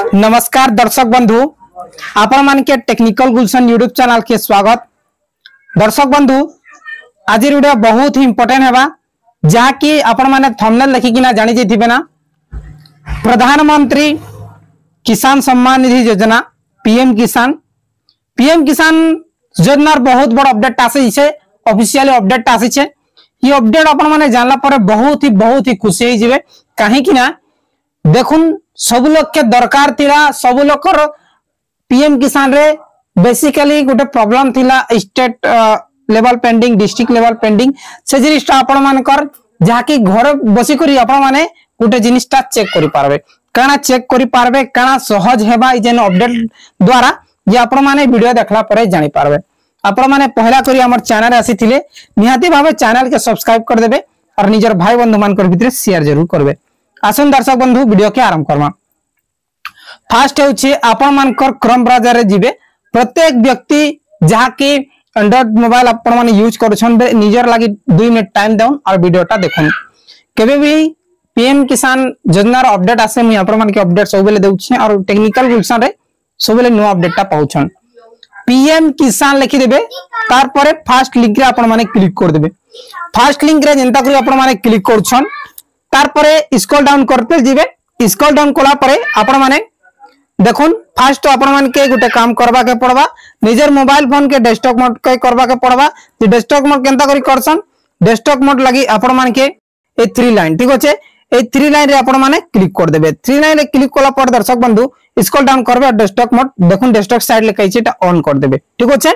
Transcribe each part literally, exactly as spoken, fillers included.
नमस्कार दर्शक बंधु, आपण मान के टेक्निकल गुलशन यूट्यूब चैनल के स्वागत। दर्शक बंधु, आज वीडियो बहुत ही इंपोर्टेंट है जहाँ की आपण माने थंबनेल लिखिकिना जानि जेथिबे ना। प्रधानमंत्री किसान सम्मान निधि योजना पीएम किसान पीएम किसान योजनार बहुत बड़ अपडेट आसी छे, ऑफिशियली अपडेट आसी छे। ये अपडेट आपण माने जानला पर बहुत ही बहुत ही खुशी होई जिवे, काहे कि ना देखुन सब लोग के दरकार थिला। सब लोग कर पीएम किसान रे बेसिकली गोटे प्रॉब्लम थिला, state level pending, district level pending. से जिनिसटा आपण मान कर जहा कि घर बसी करी आपण माने गोटे जिनिसटा चेक करि पारबे, काना चेक करि पारबे, काना सहज हेबा ई जेन अपडेट द्वारा जे आपण माने वीडियो देखला परे जानि पारबे। आपण माने पहला करी हमर चैनल आसीथिले निहाती भाबे चैनल के सब्सक्राइब कर देबे और निजर भाई बंधु मान कर भितरे शेयर जरूर करबे। आसन दर्शक बंधु वीडियो के आरंभ करमा। फास्ट होछि आपण मानकर क्रोम ब्राउजर रे जिबे। प्रत्येक व्यक्ति जहा कि एंड्रॉइड मोबाइल आपण माने यूज करछन बे निजर लागि दो मिनट टाइम देउन और वीडियोटा देखुन। केबे भी पीएम किसान योजना रो अपडेट आसे मी आपण मान के अपडेट सब बेले देउछि और टेक्निकल गुलशन रे सब बेले नो अपडेटटा पाउछन। पीएम किसान लिखि देबे, तार परे फास्ट लिंक रे आपण माने क्लिक कर देबे। फास्ट लिंक रे जेंता करी आपण माने क्लिक करछन, तार परे स्क्रॉल डाउन करते जीवे। स्क्रॉल डाउन कला परे आपण माने देखुन फास्ट आपण मान के गुटे काम करबा के पड़बा, निजर मोबाइल फोन के डेस्कटॉप मोड के करबा के पड़बा। जे डेस्कटॉप मोड केनता करी करसन, डेस्कटॉप मोड लागि आपण मान के ए थ्री लाइन ठीक होचे, ए थ्री लाइन रे आपण माने क्लिक कर देबे। थ्री लाइन रे क्लिक कला पर दर्शक बंधु स्क्रॉल डाउन करबे, डेस्कटॉप मोड देखुन डेस्कटॉप साइड ले कहिचे ता ऑन कर देबे ठीक होचे।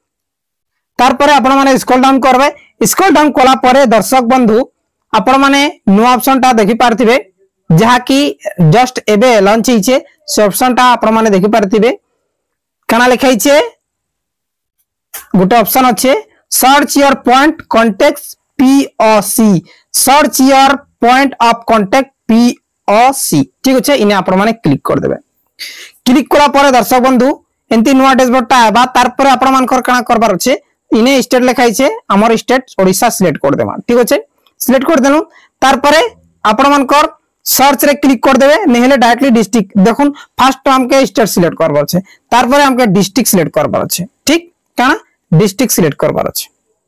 तार परे आपण माने स्क्रॉल डाउन करबे। स्क्रॉल डाउन कला परे दर्शक बंधु आपण माने नो ऑप्शन ता देखि पारथिबे, जहा कि जस्ट एबे लॉन्च हिचे। से ऑप्शन ता आपण माने देखि पारथिबे, काना लिखाइछे गोटे ऑप्शन अच्छे search your point contact POC, search your point of contact POC ठीक अछि। इने आपण माने क्लिक कर देबे। क्लिक कला परे दर्शक बंधु एंती नुवा डैशबोर्ड ता आबा। तार परे आपण मानकर काना करबार अछि, इने स्टेट लिखाइछे हमर स्टेट ओडिसा सिलेक्ट कर देबा ठीक अछि। सिलेक्ट कर देनु, तार परे आपण मानकर सर्च रे क्लिक कर देबे, नेहेले डायरेक्टली डिस्ट्रिक्ट देखुन फर्स्ट हमके स्टेट सिलेक्ट करबार छै, तार परे हमके डिस्ट्रिक्ट सिलेक्ट करबार छै ठीक, काना डिस्ट्रिक्ट सिलेक्ट करबार छै।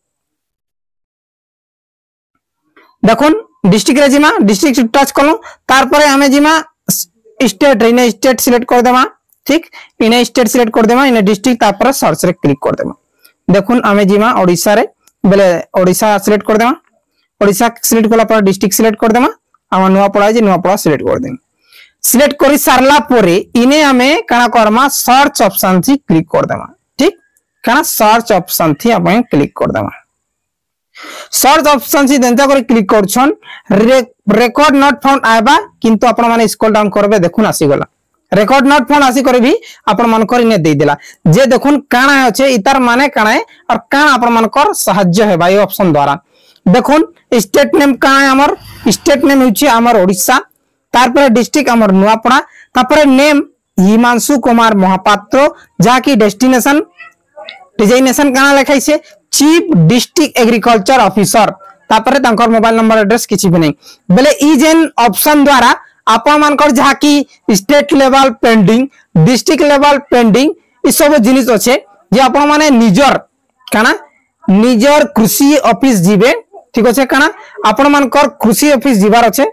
देखुन डिस्ट्रिक्ट रे जिमा डिस्ट्रिक्ट टच कलु, तार परे हमें जिमा स्टेट रे स्टेट सिलेक्ट कर देबा ठीक। इने स्टेट सिलेक्ट कर देबा, इने डिस्ट्रिक्ट तार परे सर्च रे क्लिक कर देबा। देखुन हमें जिमा ओडिसा रे बेले ओडिसा सिलेक्ट कर देबा। ओडिसा सिलेक्ट कला पर डिस्ट्रिक्ट सिलेक्ट कर देबा। हम नुआपड़ा जे नुआपड़ा सिलेक्ट कर देम। सिलेक्ट करि सारला परे इने हमें काना करमा सर्च ऑप्शन थी क्लिक कर देमा ठीक, काना सर्च ऑप्शन थी आपण क्लिक कर देमा। सर्च ऑप्शन थी देंता करी क्लिक करछन, रिकॉर्ड नॉट फाउंड आबा, किंतु आपण माने स्क्रॉल डाउन करबे देखुन आसी गला। रिकॉर्ड नॉट फाउंड आसी करे भी आपण मान कर इने दे देला जे देखुन काना होचे इतार माने काना है और काना आपण मान कर सहाय्य है भाई ऑप्शन द्वारा। देखुन स्टेट नेम का है हमर, स्टेट नेम होची हमर ओडिसा, तार पर डिस्ट्रिक्ट हमर नुआपड़ा, तापर नेम हिमांशु कुमार महापात्र, जहा की डेस्टिनेशन डिजाइनेशन काना लिखाइ छे चीफ डिस्ट्रिक्ट एग्रीकल्चर ऑफिसर, तापर तांकर मोबाइल नंबर एड्रेस किछि भी नहीं बेले ई जेन ऑप्शन द्वारा आपण मानकर जहा की state level pending, district level pending ई सब जिनिस अछि जे आपण माने निजर काना निजर कृषि ऑफिस जीवे ठीक अच्छे। काना आपण मानकर कृषि ऑफिस जीवार अच्छे,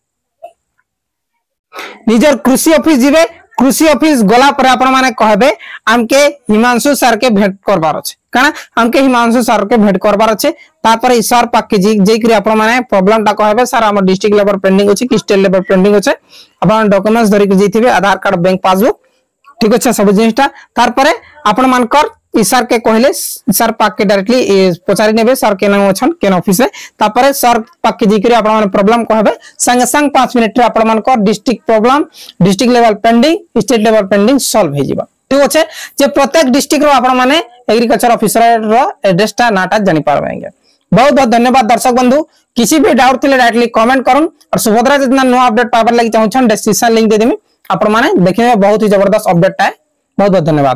निजर कृषि ऑफिस जीवे। कृषि ऑफिस गला पर आपण माने कहबे हमके हिमांशु सर के भेंट करबार अच्छे, काना हमके हिमांशु सर के भेंट करबार अच्छे। तापर ई सर पाके जी जे करी आपण माने प्रॉब्लम ता कहबे सर हमर डिस्ट्रिक्ट लेवल पेंडिंग अछि कि स्टेट लेवल पेंडिंग अछि, आपण डॉक्यूमेंट्स धरि के जइथिबे आधार कार्ड, बैंक पासबुक ठीक अच्छे सब जिनिसटा। तार परे आपण मानकर ई सर के कहले सर पाक के डायरेक्टली पचारि नेबे सर के नाम अछन केन ऑफिस रे, तापर सर पाक के जिकरी आपण माने प्रॉब्लम कहबे संग संग पाँच मिनट रे आपण मानकर district problem, district level pending, state level pending solve हे जिबा ठीक अछि। जे प्रत्येक डिस्ट्रिक्ट रो आपण माने एग्रीकल्चर ऑफिसर रो एड्रेस ता नाटा जानि पारबेंगे। बहुत बहुत धन्यवाद दर्शक बंधु। किसी भी डाउट थिले डायरेक्टली कमेंट करन और सुभद्रा जितना नो अपडेट पावर लागि चाहछन डिस्क्रिप्शन लिंक दे देमी, आपण माने देखिबे बहुत ही जबरदस्त अपडेट है। बहुत बहुत धन्यवाद।